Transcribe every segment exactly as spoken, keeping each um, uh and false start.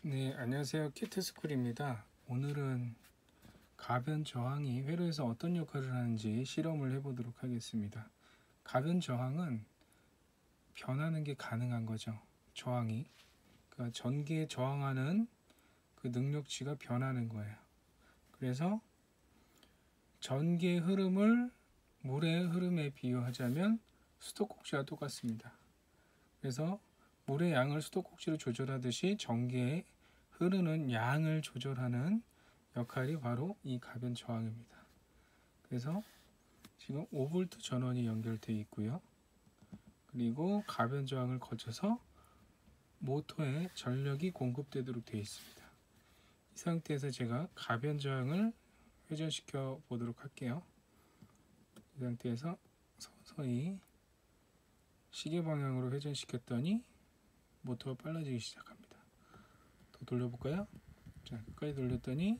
네, 안녕하세요. 키트스쿨입니다. 오늘은 가변 저항이 회로에서 어떤 역할을 하는지 실험을 해보도록 하겠습니다. 가변 저항은 변하는 게 가능한 거죠. 저항이. 그러니까 전기에 저항하는 그 능력치가 변하는 거예요. 그래서 전기의 흐름을 물의 흐름에 비유하자면 수도꼭지와 똑같습니다. 그래서 물의 양을 수도꼭지로 조절하듯이 전기의 흐르는 양을 조절하는 역할이 바로 이 가변 저항입니다. 그래서 지금 오 볼트 전원이 연결되어 있고요. 그리고 가변 저항을 거쳐서 모터에 전력이 공급되도록 되어 있습니다. 이 상태에서 제가 가변 저항을 회전시켜 보도록 할게요. 이 상태에서 서서히 시계 방향으로 회전시켰더니 모터가 빨라지기 시작합니다. 더 돌려볼까요? 자, 끝까지 돌렸더니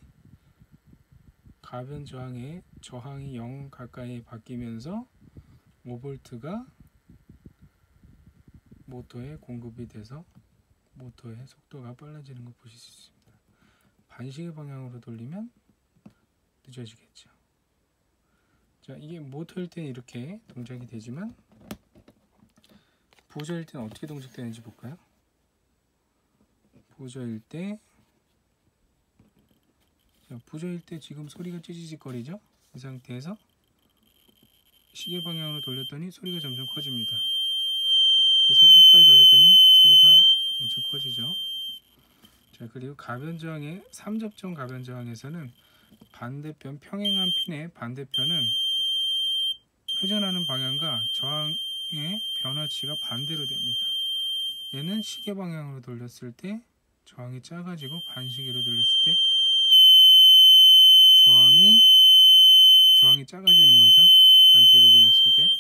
가변 저항의 저항이 영 가까이 바뀌면서 오 볼트가 모터에 공급이 돼서 모터의 속도가 빨라지는 걸 보실 수 있습니다. 반시계 방향으로 돌리면 늦어지겠죠. 자, 이게 모터일 때는 이렇게 동작이 되지만 부저일 때는 어떻게 동작되는지 볼까요? 부저일 때 자, 부저일 때 지금 소리가 찌지직거리죠? 이 상태에서 시계 방향으로 돌렸더니 소리가 점점 커집니다. 계속 끝까지 돌렸더니 소리가 엄청 커지죠. 자, 그리고 가변 저항의 삼 접점 가변 저항에서는 반대편 평행한 핀의 반대편은 회전하는 방향과 저항의 변화치가 반대로 됩니다. 얘는 시계 방향으로 돌렸을 때 저항이 작아지고 반시계로 돌렸을 때 저항이 저항이 작아지는 거죠. 반시계로 돌렸을 때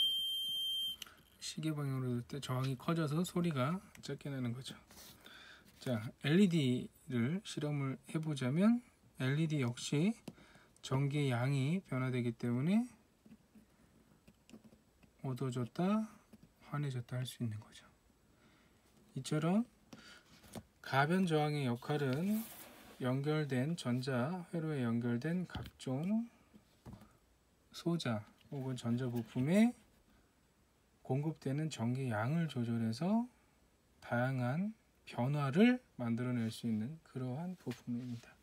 시계 방향으로 돌릴 때 저항이 커져서 소리가 작게 나는 거죠. 자, 엘이디를 실험을 해보자면 엘이디 역시 전기의 양이 변화되기 때문에 어두워졌다 환해졌다 할 수 있는 거죠. 이처럼 가변 저항의 역할은 연결된 전자 회로에 연결된 각종 소자 혹은 전자 부품에 공급되는 전기 양을 조절해서 다양한 변화를 만들어낼 수 있는 그러한 부품입니다.